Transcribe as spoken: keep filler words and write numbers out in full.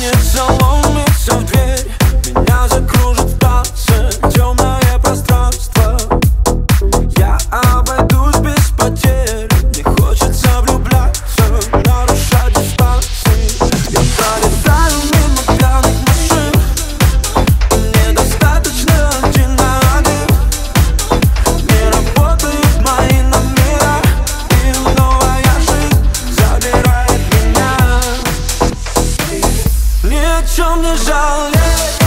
Останется ломиться в дверь, меня закружит в танце темное пространство. Я обойдусь без потерь, не хочется влюбляться, нарушать дистанции. Я пролетаю мимо пьяных машин, мне достаточно один на один. Не работают мои номера, и новая жизнь забирает меня. Ни о чем не жалею.